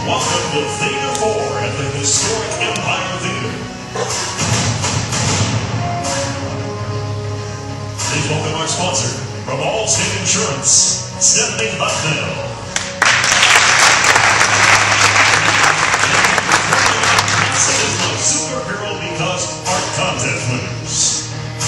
Welcome to Theater 4 at the historic Empire Theater. Please welcome our sponsor, from Allstate Insurance, Stephanie Bucknell. Is my superhero because art contest winners.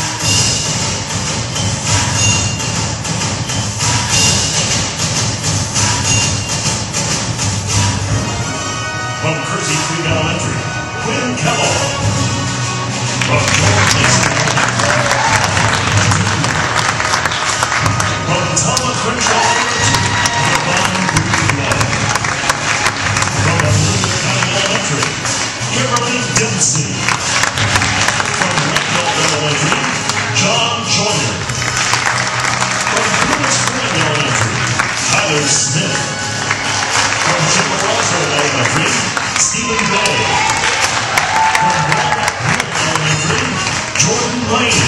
From Kersey Creek Elementary, Quinn Kellogg. From George Mason. From Thomas Crenshaw Elementary, Divine Greenlaw. From Elizabeth County Elementary, Kimberly Dempsey. From Randolph Elementary, John Joyner. From Plymouth Spring Elementary, Tyler Smith. From Chippewa Elementary, Stephen Bay. From Walnut Hill Elementary, Jordan Lane.